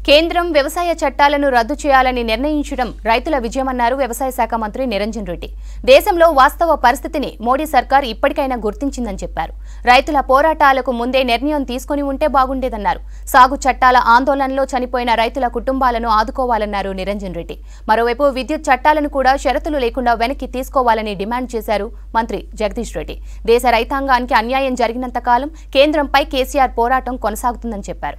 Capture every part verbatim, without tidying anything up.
కేంద్రం వ్యవసాయ చట్టాలను రద్దు చేయాలని నిర్ణయించడం రైతుల విజయమన్నారు వ్యవసాయ శాఖ మంత్రి నిరంజన్ రెడ్డి. దేశంలో వాస్తవ పరిస్థితిని మోడీ సర్కార్ ఇప్పటికైనా గుర్తించిందని చెప్పారు. రైతుల పోరాటాలకు ముందే నిర్ణయం తీసుకొని ఉంటే బాగుండేదన్నారు. సాగు చట్టాల ఆందోళనలో చనిపోయిన రైతుల కుటుంబాలను ఆదుకోవాలన్నారు నిరంజన్ రెడ్డి. మరోవైపు విద్యుత్ చట్టాలను కూడా షరతులు లేకుండా వెనక్కి తీసుకోవాలని డిమాండ్ చేశారు మంత్రి జగదీష్ రెడ్డి. దేశ రైతాంగానికి అన్యాయం జరిగినంత కాలం కేంద్రంపై కేసీఆర్ పోరాటం కొనసాగుతుందని చెప్పారు.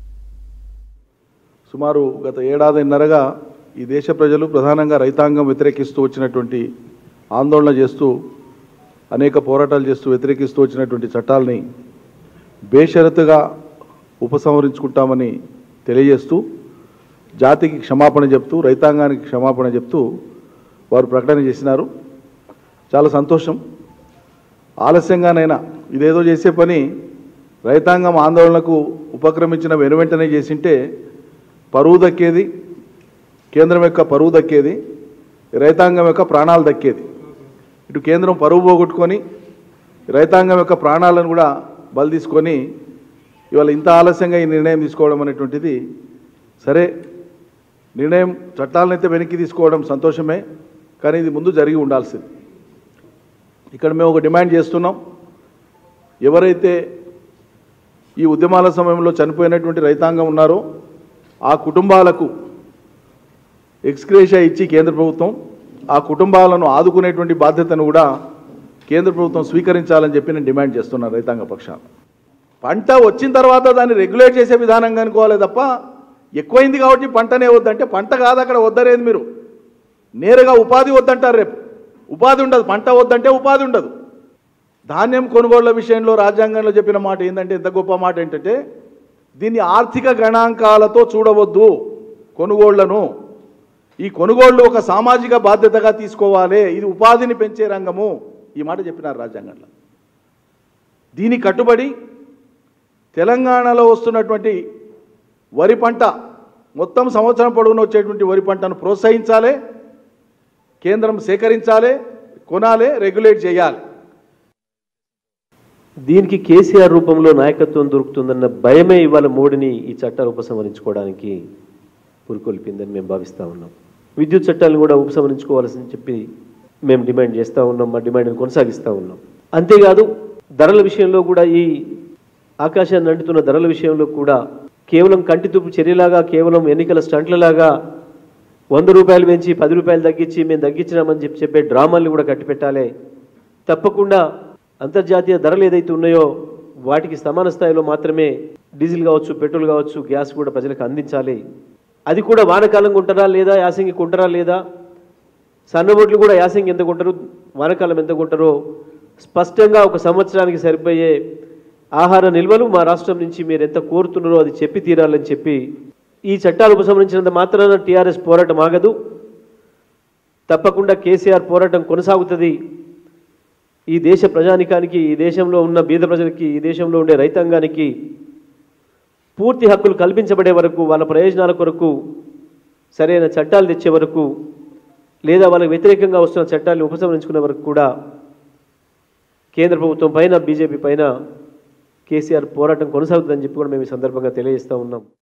సుమారు గత ఏడాదిన్నరగా ఈ దేశ ప్రజలు ప్రధానంగా రైతాంగం వ్యతిరేకిస్తూ వచ్చినటువంటి ఆందోళన చేస్తూ అనేక పోరాటాలు చేస్తూ వ్యతిరేకిస్తూ వచ్చినటువంటి చట్టాలని బేషరతుగా ఉపసంహరించుకుంటామని తెలియజేస్తూ జాతికి క్షమాపణ చెప్తూ రైతాంగానికి క్షమాపణ చెప్తూ వారు ప్రకటన చేసినారు. చాలా సంతోషం. ఆలస్యంగానైనా ఇదేదో చేసే పని రైతాంగం ఆందోళనకు ఉపక్రమించిన వెను వెంటనే చేసింటే పరువు దక్కేది, కేంద్రం యొక్క పరువు దక్కేది, రైతాంగం యొక్క ప్రాణాలు దక్కేది. ఇటు కేంద్రం పరువు పోగొట్టుకొని రైతాంగం యొక్క ప్రాణాలను కూడా బలి తీసుకొని ఇవాళ ఇంత ఆలస్యంగా ఈ నిర్ణయం తీసుకోవడం అనేటువంటిది సరే, నిర్ణయం చట్టాలను అయితే వెనక్కి తీసుకోవడం సంతోషమే, కానీ ఇది ముందు జరిగి ఉండాల్సింది. ఇక్కడ మేము ఒక డిమాండ్ చేస్తున్నాం. ఎవరైతే ఈ ఉద్యమాల సమయంలో చనిపోయినటువంటి రైతాంగం ఉన్నారో ఆ కుటుంబాలకు ఎక్స్గ్రేషియా ఇచ్చి కేంద్ర ప్రభుత్వం ఆ కుటుంబాలను ఆదుకునేటువంటి బాధ్యతను కూడా కేంద్ర ప్రభుత్వం స్వీకరించాలని చెప్పి నేను డిమాండ్ చేస్తున్నాను రైతాంగ పక్షాన. పంట వచ్చిన తర్వాత దాన్ని రెగ్యులేట్ చేసే విధానంగా అనుకోవాలి తప్ప ఎక్కువైంది కాబట్టి పంటనే వద్దంటే పంట కాదు, అక్కడ వద్దరేది మీరు నేరుగా ఉపాధి వద్దంటారు. రేపు ఉపాధి ఉండదు, పంట వద్దంటే ఉపాధి ఉండదు. ధాన్యం కొనుగోళ్ల విషయంలో రాజ్యాంగంలో చెప్పిన మాట ఏంటంటే, ఎంత గొప్ప మాట ఏంటంటే, దీన్ని ఆర్థిక గణాంకాలతో చూడవద్దు కొనుగోళ్లను. ఈ కొనుగోళ్లు ఒక సామాజిక బాధ్యతగా తీసుకోవాలి, ఇది ఉపాధిని పెంచే రంగము, ఈ మాట చెప్పినారు రాజ్యాంగంలో. దీని కట్టుబడి తెలంగాణలో వస్తున్నటువంటి వరి పంట మొత్తం సంవత్సరం పొడవునా వచ్చేటువంటి వరి పంటను ప్రోత్సహించాలి, కేంద్రం సేకరించాలి, కొనాలి, రెగ్యులేట్ చేయాలి. దీనికి కేసీఆర్ రూపంలో నాయకత్వం దొరుకుతుందన్న భయమే ఇవాళ మోడీని ఈ చట్టాలు ఉపసంహరించుకోవడానికి పురుకొల్పిందని మేము భావిస్తూ ఉన్నాం. విద్యుత్ చట్టాలను కూడా ఉపసంహరించుకోవాల్సింది చెప్పి మేము డిమాండ్ చేస్తూ ఉన్నాం, మా డిమాండ్ని కొనసాగిస్తూ ఉన్నాం. అంతేకాదు ధరల విషయంలో కూడా, ఈ ఆకాశాన్ని అంటుతున్న ధరల విషయంలో కూడా కేవలం కంటితుప్పు చర్యలాగా, కేవలం ఎన్నికల స్టంట్లలాగా వంద రూపాయలు పెంచి పది రూపాయలు తగ్గించి మేము తగ్గించినామని చెప్పి చెప్పే డ్రామాల్ని కూడా కట్టిపెట్టాలి. తప్పకుండా అంతర్జాతీయ ధరలు ఏదైతే ఉన్నాయో వాటికి సమాన స్థాయిలో మాత్రమే డీజిల్ కావచ్చు, పెట్రోల్ కావచ్చు, గ్యాస్ కూడా ప్రజలకు అందించాలి. అది కూడా వానకాలం కొంటారా లేదా, యాసంగి కొంటారా లేదా, సన్నబొట్లు కూడా యాసంగి ఎంత కొంటారు, వానకాలం ఎంత కొంటారో స్పష్టంగా ఒక సంవత్సరానికి సరిపోయే ఆహార నిల్వలు మా రాష్ట్రం నుంచి మీరు ఎంత కోరుతున్నారో అది చెప్పి తీరాలని చెప్పి, ఈ చట్టాలు ఉపసంహరించినంత మాత్రాన టీఆర్ఎస్ పోరాటం ఆగదు. తప్పకుండా కేసీఆర్ పోరాటం కొనసాగుతుంది. ఈ దేశ ప్రజానికానికి, ఈ దేశంలో ఉన్న బీద ప్రజలకి, ఈ దేశంలో ఉండే రైతాంగానికి పూర్తి హక్కులు కల్పించబడే వరకు, వాళ్ళ ప్రయోజనాల కొరకు సరైన చట్టాలు తెచ్చే వరకు, లేదా వాళ్ళకి వ్యతిరేకంగా వస్తున్న చట్టాలను ఉపసంహరించుకునే వరకు కూడా కేంద్ర ప్రభుత్వం పైన, బీజేపీ పైన కేసీఆర్ పోరాటం కొనసాగుతుందని చెప్పి కూడా మేము ఈ సందర్భంగా తెలియజేస్తూ ఉన్నాం.